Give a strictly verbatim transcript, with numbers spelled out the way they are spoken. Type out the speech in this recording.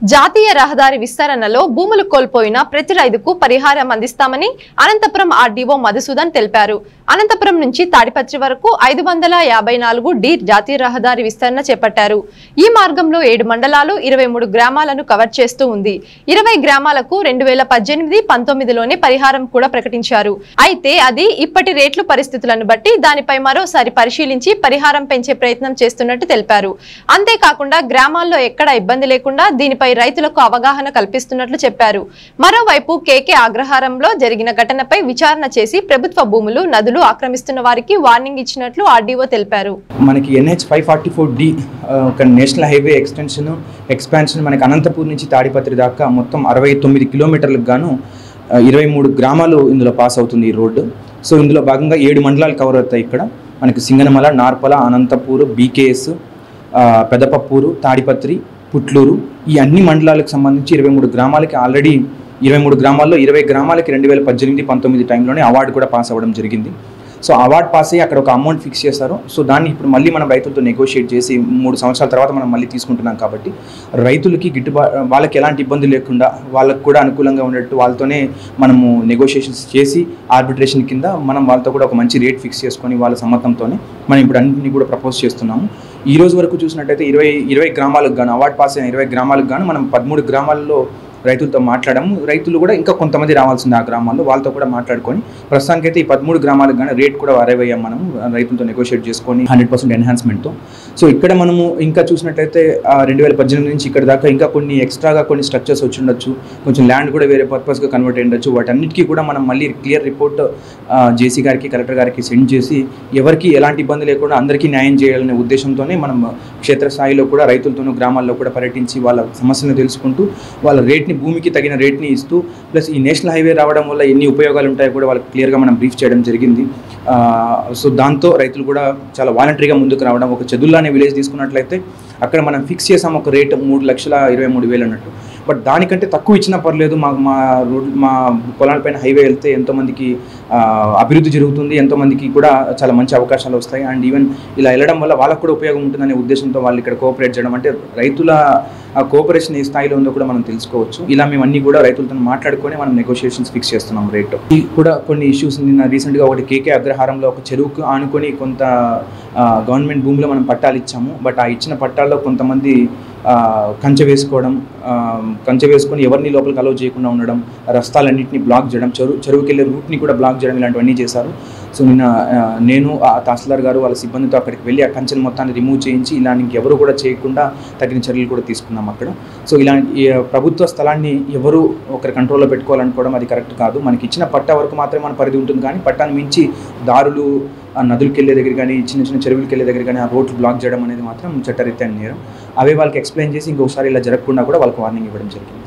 జాతీయ రహదారి విస్తరణలో భూములు కోల్పోయిన ప్రతి రైతుకు పరిహారం అందిస్తామని అనంతపురం ఆర్డీఓ మధుసూదన్ తెలిపారు. అనంతపురం నుంచి తాడిపత్రి వరకు ఐదు వందల యాభై నాలుగు డి జాతీయ రహదారి విస్తరణ చేపట్టారు. ఈ మార్గంలో ఏడు మండలాలు ఇరవై మూడు గ్రామాలను కవర్ చేస్తూ ఉంది. ఇరవై గ్రామాలకు రెండు వేల పద్దెనిమిది పంతొమ్మిదిలోనే పరిహారం కూడా ప్రకటించారు. అయితే అది ఇప్పటి రేట్లు పరిస్థితులను బట్టి దానిపై మరోసారి పరిశీలించి పరిహారం పెంచే ప్రయత్నం చేస్తున్నట్టు తెలిపారు. అంతేకాకుండా గ్రామాల్లో ఎక్కడ ఇబ్బంది లేకుండా దీనిపై రైతులకు అవగాహన కల్పిస్తున్నట్లు చెప్పారు. మరోవైపు కేకే అగ్రహారంలో జరిగిన ఘటనపై విచారణ చేసి ప్రభుత్వ భూములు నదులు ఆక్రమిస్తున్న వారికి వార్నింగ్ ఇచ్చినట్లు ఆర్డీఓ తెలిపారు. మనకి NH five forty four D ఒక నేషనల్ హైవే ఎక్స్టెన్షన్ ఎక్స్పాన్షన్ మనకి అనంతపూర్ నుంచి తాడిపత్రి దాకా మొత్తం అరవై తొమ్మిది కిలోమీటర్లకు గాను ఇరవై మూడు గ్రామాలు ఇందులో పాస్ అవుతుంది ఈ రోడ్డు. సో ఇందులో భాగంగా ఏడు మండలాలు కవర్ అవుతాయి. ఇక్కడ మనకి సింగనమల, నార్పల, అనంతపూర్, బీకేఎస్, పెదపప్పూరు, తాడిపత్రి, పుట్లూరు ఈ అన్ని మండలాలకు సంబంధించి ఇరవై మూడు గ్రామాలకి ఆల్రెడీ ఇరవై మూడు గ్రామాల్లో ఇరవై గ్రామాలకి రెండు వేల పద్దెనిమిది పంతొమ్మిది టైంలోనే అవార్డు కూడా పాస్ అవ్వడం జరిగింది. సో అవార్డు పాస్ అయ్యి అక్కడ ఒక అమౌంట్ ఫిక్స్ చేశారు. సో దాన్ని ఇప్పుడు మళ్ళీ మనం రైతులతో నెగోషియేట్ చేసి మూడు సంవత్సరాల తర్వాత మనం మళ్ళీ తీసుకుంటున్నాం కాబట్టి రైతులకి గిట్టుబాటు వాళ్ళకి ఎలాంటి ఇబ్బంది లేకుండా వాళ్ళకు కూడా అనుకూలంగా ఉండేట్టు వాళ్ళతోనే మనము నెగోషియేషన్స్ చేసి ఆర్బిట్రేషన్ కింద మనం వాళ్ళతో కూడా ఒక మంచి రేట్ ఫిక్స్ చేసుకొని వాళ్ళ సమ్మతంతోనే మనం ఇప్పుడు అన్నింటినీ కూడా ప్రపోజ్ చేస్తున్నాము. ఈ రోజు వరకు చూసినట్టయితే ఇరవై ఇరవై గ్రామాలకు గాను అవార్డు పాస్ అయిన ఇరవై గ్రామాలకు గాను మనం పదమూడు గ్రామాల్లో రైతులతో మాట్లాడాము. రైతులు కూడా ఇంకా కొంతమంది రావాల్సింది ఆ గ్రామాల్లో, వాళ్ళతో కూడా మాట్లాడుకొని ప్రస్తుతానికైతే ఈ పదమూడు గ్రామాలకు కానీ రేట్ కూడా అరవయ్యాం మనం రైతులతో నెగోషియేట్ చేసుకొని హండ్రెడ్ పర్సెంట్ ఎన్హాన్స్మెంట్తో. సో ఇక్కడ మనము ఇంకా చూసినట్టయితే రెండు వేల పద్దెనిమిది నుంచి ఇక్కడ దాకా ఇంకా కొన్ని ఎక్స్ట్రాగా కొన్ని స్ట్రక్చర్స్ వచ్చి ఉండొచ్చు, కొంచెం ల్యాండ్ కూడా వేరే పర్పస్గా కన్వర్ట్ అయ్యి ఉండొచ్చు. వాటన్నిటికీ కూడా మనం మళ్ళీ క్లియర్ రిపోర్ట్ జేసీ గారికి, కలెక్టర్ గారికి సెండ్ చేసి ఎవరికి ఎలాంటి ఇబ్బంది లేకుండా అందరికీ న్యాయం చేయాలనే ఉద్దేశంతోనే మనం క్షేత్రస్థాయిలో కూడా రైతులతోనూ గ్రామాల్లో కూడా పర్యటించి వాళ్ళ సమస్యలను తెలుసుకుంటూ వాళ్ళ రేట్ని భూమికి తగిన రేట్ని ఇస్తూ ప్లస్ ఈ నేషనల్ హైవే రావడం వల్ల ఎన్ని ఉపయోగాలు ఉంటాయో కూడా వాళ్ళకి క్లియర్గా మనం బ్రీఫ్ చేయడం జరిగింది. సో దాంతో రైతులు కూడా చాలా వాలంటరీగా ముందుకు రావడం. ఒక చెదుల్లా అనే విలేజ్ తీసుకున్నట్లయితే అక్కడ మనం ఫిక్స్ చేసాం ఒక రేటు మూడు లక్షల ఇరవై మూడు వేలు అన్నట్టు. బట్ దానికంటే తక్కువ ఇచ్చినా పర్లేదు, మాకు మా రోడ్ మా పొలాలపైన హైవే వెళ్తే ఎంతోమందికి అభివృద్ధి జరుగుతుంది, ఎంతోమందికి కూడా చాలా మంచి అవకాశాలు వస్తాయి. అండ్ ఈవెన్ ఇలా వెళ్ళడం వల్ల వాళ్ళకు కూడా ఉపయోగం ఉంటుందనే ఉద్దేశంతో వాళ్ళు ఇక్కడ కోఆపరేట్ చేయడం, అంటే రైతుల ఆ కోఆపరేషన్ ఏ స్థాయిలో ఉందో కూడా మనం తెలుసుకోవచ్చు. ఇలా మేము అన్ని కూడా రైతులతో మాట్లాడుకొని మనం నెగోషియేషన్స్ ఫిక్స్ చేస్తున్నాం రేటు. ఈ కూడా కొన్ని ఇష్యూస్ నిన్న రీసెంట్గా ఒకటి కేకే అగ్రహారంలో ఒక చెరువుకు ఆనుకొని కొంత గవర్నమెంట్ భూమిలో మనం పట్టాలు ఇచ్చాము. బట్ ఆ ఇచ్చిన పట్టాల్లో కొంతమంది కంచె వేసుకోవడం, కంచె వేసుకొని ఎవరిని లోపలికి అలౌ చేయకుండా ఉండడం, రస్తాలన్నింటినీ బ్లాక్ చేయడం, చెరువు చెరువుకి వెళ్ళే రూట్ని కూడా బ్లాక్ చేయడం, ఇలాంటివన్నీ చేశారు. సో నిన్న నేను ఆ తహసీల్దార్ గారు వాళ్ళ సిబ్బందితో అక్కడికి వెళ్ళి ఆ కంచెను మొత్తాన్ని రిమూవ్ చేయించి ఇలా ఇంకెవరు కూడా చేయకుండా తగిన చర్యలు కూడా తీసుకున్నాం అక్కడ. సో ఇలాంటి ప్రభుత్వ స్థలాన్ని ఎవరు ఒకరి కంట్రోల్లో పెట్టుకోవాలనుకోవడం అది కరెక్ట్ కాదు. మనకి ఇచ్చిన పట్టా వరకు మాత్రమే మన పరిధి ఉంటుంది, కానీ పట్టాన్ని మించి దారులు ఆ నదులకి వెళ్ళే దగ్గర కానీ చిన్న చిన్న చెరువులకి వెళ్ళే దగ్గర కానీ ఆ రోడ్లు బ్లాక్ చేయడం అనేది మాత్రం చట్టరీత్యా నేరం. అవే వాళ్ళకి ఎక్స్ప్లెయిన్ చేసి ఇంకొకసారి ఇలా జరగకుండా కూడా వాళ్ళకి వార్నింగ్ ఇవ్వడం జరిగింది.